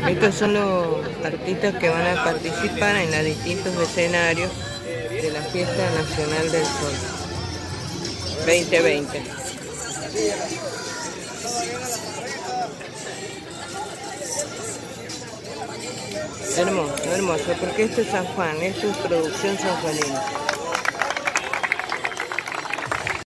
Estos son los artistas que van a participar en los distintos escenarios de la Fiesta Nacional del Sol 2020. Hermoso, hermoso, porque esto es San Juan, esto es producción sanjuanina.